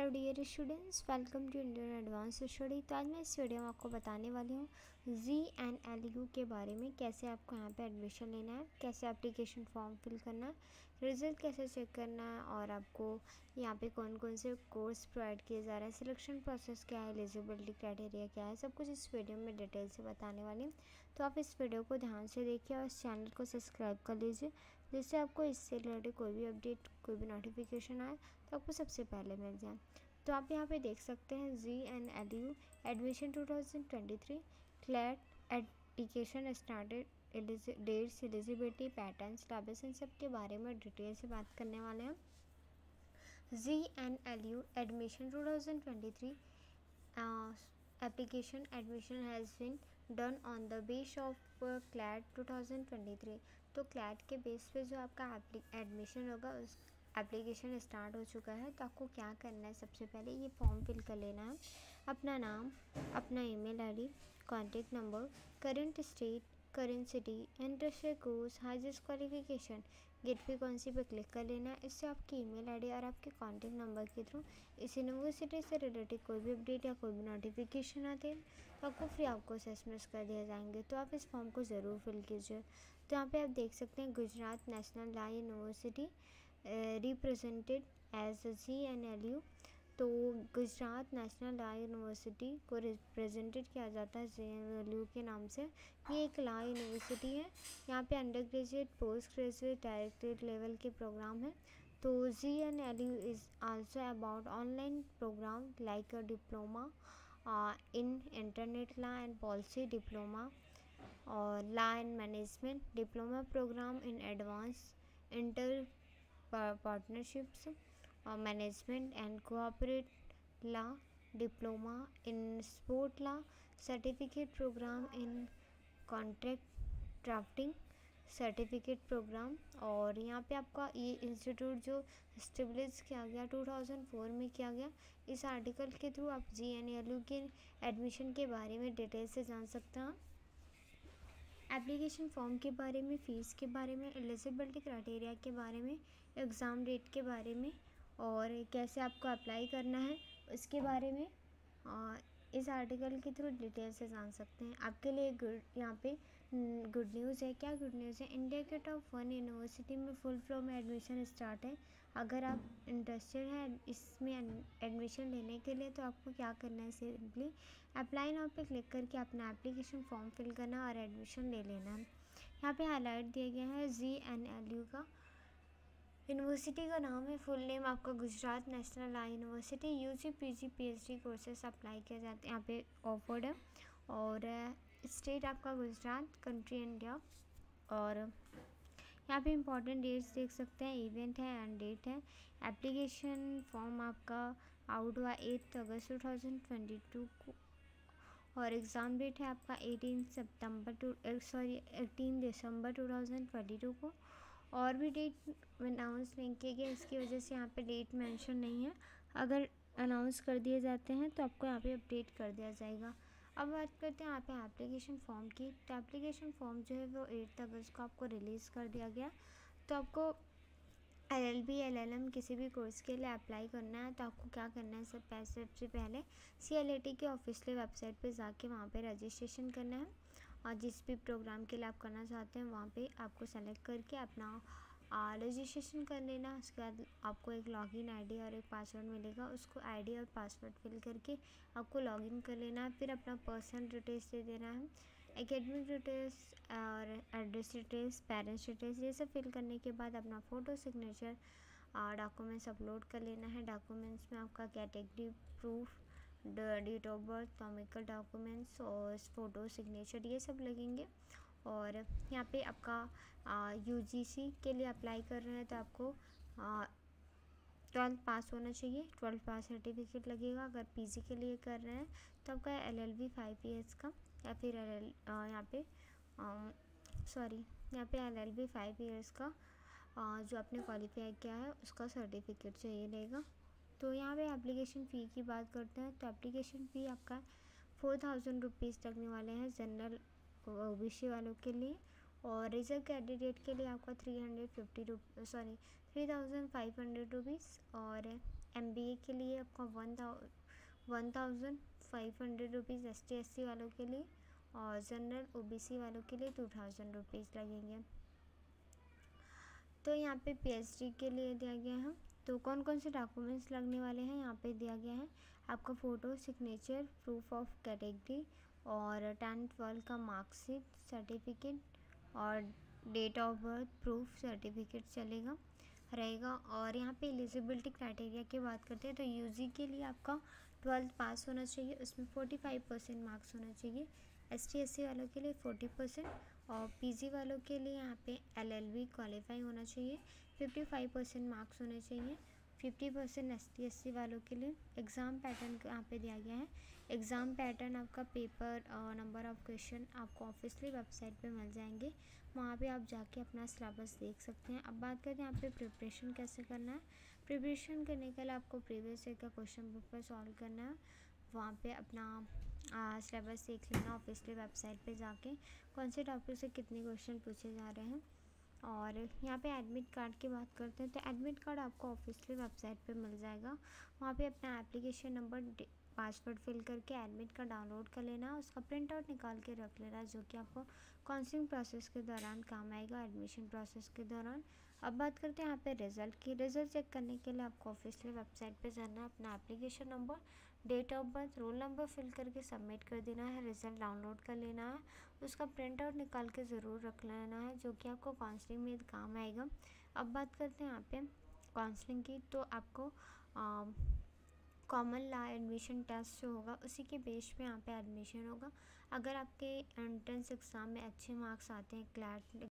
Hello dear students, welcome to Indian advance study. तो आज मैं इस वीडियो में आपको बताने वाली हूँ GNLU के बारे में, कैसे आपको यहाँ पे एडमिशन लेना है, कैसे एप्लीकेशन फॉर्म फिल करना है, रिज़ल्ट कैसे चेक करना है और आपको यहाँ पे कौन कौन से कोर्स प्रोवाइड किए जा रहे हैं, सिलेक्शन प्रोसेस क्या है, एलिजिबिलिटी क्राइटेरिया क्या है, सब कुछ इस वीडियो में डिटेल से बताने वाली हूँ। तो आप इस वीडियो को ध्यान से देखिए और इस चैनल को सब्सक्राइब कर लीजिए, जिससे आपको इससे रिलेटेड कोई भी अपडेट, कोई भी नोटिफिकेशन आए तो आपको सबसे पहले मिल जाए। तो आप यहाँ पे देख सकते हैं GNLU admission 2023 CLAT application started, dates, eligibility, pattern, syllabus, इन सब के बारे में डिटेल से बात करने वाले हैं। GNLU admission 2023 application admission has been done on the base of CLAT 2023। तो CLAT के बेस पे जो आपका एडमिशन होगा, उस एप्लीकेशन स्टार्ट हो चुका है। तो आपको क्या करना है, सबसे पहले ये फॉर्म फिल कर लेना है। अपना नाम, अपना email ID, contact number, current state, current city, interested course, highest qualification, get frequency पर क्लिक कर लेना है। इससे आपकी ईमेल आईडी और आपके कॉन्टेक्ट नंबर के थ्रू इस यूनिवर्सिटी से रिलेटेड कोई भी अपडेट या कोई भी नोटिफिकेशन आते हैं तो आपको फ्री आपको SMS कर दिए जाएंगे। तो आप इस फॉर्म को ज़रूर फिल कीजिए। तो यहाँ पे आप देख सकते हैं Gujarat national law university represented as GNLU। तो गुजरात नेशनल लॉ यूनिवर्सिटी को रिप्रेजेंटेड किया जाता है GNLU के नाम से। ये एक लॉ यूनिवर्सिटी है। यहाँ पे undergraduate, postgraduate, directorate level के प्रोग्राम है। तो GNLU is also about online program like a diploma in internet law and policy, diploma और law and management, diploma program in advance inter partnerships, management and cooperate law, diploma in sport law, certificate program in contract drafting, certificate program. और यहाँ पे आपका ये institute जो establish किया गया 2004 में किया गया। इस आर्टिकल के थ्रू आप GNLU के एडमिशन के बारे में डिटेल से जान सकते हैं। एप्लीकेशन फॉर्म के बारे में, फ़ीस के बारे में, एलिजिबिलिटी क्राइटेरिया के बारे में, एग्ज़ाम डेट के बारे में और कैसे आपको अप्लाई करना है उसके बारे में इस आर्टिकल के थ्रू डिटेल से जान सकते हैं। आपके लिए यहाँ पे गुड न्यूज़ है। क्या गुड न्यूज़ है? इंडिया के टॉप 1 यूनिवर्सिटी में फुल फ्लो में एडमिशन स्टार्ट है। अगर आप इंटरेस्टेड हैं इसमें एडमिशन लेने के लिए तो आपको क्या करना है, सिंपली अप्लाई नाउ पे क्लिक करके अपना एप्लीकेशन फॉर्म फिल करना और एडमिशन ले लेना है। यहाँ पे हाईलाइट दिया गया है GNLU का यूनिवर्सिटी का नाम है, फुल नेम आपका Gujarat national law university. UG PG PhD courses apply किए जाते हैं, यहाँ पे ऑफर्ड है। और स्टेट आपका गुजरात, कंट्री इंडिया। और यहाँ पे इंपॉर्टेंट डेट्स देख सकते हैं, इवेंट है एंड डेट है। एप्लीकेशन फॉर्म आपका आउट हुआ 8 अगस्त 2022 को और एग्ज़ाम डेट है आपका 18 दिसंबर 2022 को। और भी डेट अनाउंस नहीं किए गए, इसकी वजह से यहाँ पे डेट मेंशन नहीं है। अगर अनाउंस कर दिए जाते हैं तो आपको यहाँ पे अपडेट कर दिया जाएगा। अब बात करते हैं यहाँ पे एप्लीकेशन फ़ॉर्म की। तो एप्लीकेशन फ़ॉर्म जो है वो 8 अगस्त को आपको रिलीज़ कर दिया गया। तो आपको LLB LLM किसी भी कोर्स के लिए अप्लाई करना है तो आपको क्या करना है, सबसे पहले CLAT की ऑफिशियल वेबसाइट पे जाके वहाँ पे रजिस्ट्रेशन करना है। और जिस भी प्रोग्राम के लिए आप करना चाहते हैं वहाँ पे आपको सेलेक्ट करके अपना रजिस्ट्रेशन कर लेना। उसके बाद आपको एक लॉगिन आईडी और एक पासवर्ड मिलेगा, उसको आईडी और पासवर्ड फिल करके आपको लॉगिन कर लेना है। फिर अपना पर्सनल डिटेल्स दे देना है, एकेडमिक डिटेल्स और एड्रेस डिटेल्स, पेरेंट्स डिटेल्स, ये सब फिल करने के बाद अपना फ़ोटो, सिग्नेचर, डॉक्यूमेंट्स अपलोड कर लेना है। डॉक्यूमेंट्स में आपका category proof, date of birth, economical documents और फ़ोटो, सिग्नेचर, ये सब लगेंगे। और यहाँ पे आपका UGC के लिए अप्लाई कर रहे हैं तो आपको 12th पास होना चाहिए, 12th पास सर्टिफिकेट लगेगा। अगर PG के लिए कर रहे हैं तो आपका LLB 5 years का या फिर यहाँ पे LLB 5 years का जो आपने क्वालिफाई किया है उसका सर्टिफिकेट चाहिए रहेगा। तो यहाँ पे एप्लीकेशन फ़ी की बात करते हैं तो एप्लीकेशन फ़ी आपका 4000 रुपीज़ लगने वाले हैं जनरल OBC वालों के लिए। और रिजर्व कैंडिडेट के लिए आपका 3,500 रुपीज़ और MBA के लिए आपका 1500 रुपीज़, ST/SC वालों के लिए, और जनरल OBC वालों के लिए 2000 रुपीज़ लगेंगे। तो यहाँ पे PhD के लिए दिया गया है। तो कौन कौन से डॉक्यूमेंट्स लगने वाले हैं यहाँ पे दिया गया है। आपका photo, signature, proof of category, और 10th-12 का मार्कशीट, सर्टिफिकेट और date of birth proof certificate चलेगा रहेगा। और यहाँ पे एलिजिबिलिटी क्राइटेरिया की बात करते हैं तो UG के लिए आपका 12th पास होना चाहिए, उसमें 45% मार्क्स होना चाहिए। ST/SC वालों के लिए 40%, और PG वालों के लिए यहाँ पे LLB क्वालिफाई होना चाहिए, 55% मार्क्स होने चाहिए। 50% ST/SC वालों के लिए। एग्ज़ाम पैटर्न यहाँ पे दिया गया है। एग्ज़ाम पैटर्न आपका पेपर और नंबर ऑफ़ क्वेश्चन आपको ऑफिशियली वेबसाइट पे मिल जाएंगे, वहाँ पे आप जाके अपना सिलेबस देख सकते हैं। अब बात करते हैं यहाँ पे प्रिपरेशन कैसे करना है। प्रिपरेशन करने के लिए आपको प्रीवियस ईयर का क्वेश्चन पेपर सॉल्व करना है, वहाँ पे अपना सिलेबस देख लेना ऑफिशियली वेबसाइट पे जाके, कौन से टॉपिक से कितने क्वेश्चन पूछे जा रहे हैं। और यहाँ पे एडमिट कार्ड की बात करते हैं तो एडमिट कार्ड आपको ऑफिशियली वेबसाइट पे मिल जाएगा, वहाँ पे अपना एप्लीकेशन नंबर, पासवर्ड फिल करके एडमिट कार्ड डाउनलोड कर लेना है, उसका प्रिंट आउट निकाल के रख लेना है, जो कि आपको काउंसलिंग प्रोसेस के दौरान काम आएगा, एडमिशन प्रोसेस के दौरान। अब बात करते हैं यहाँ पे रिज़ल्ट की। रिज़ल्ट चेक करने के लिए आपको ऑफिशियली वेबसाइट पे जाना है, अपना application number, date of birth, roll number fill करके सबमिट कर देना है, रिज़ल्ट डाउनलोड कर लेना है, उसका प्रिंट आउट निकाल के ज़रूर रख लेना है, जो कि आपको काउंसलिंग में काम आएगा। अब बात करते हैं यहाँ पे काउंसलिंग की, तो आपको कॉमन लॉ एडमिशन टेस्ट जो होगा उसी के बेस पे यहाँ पे एडमिशन होगा। अगर आपके एंट्रेंस एग्ज़ाम में अच्छे मार्क्स आते हैं, क्लैट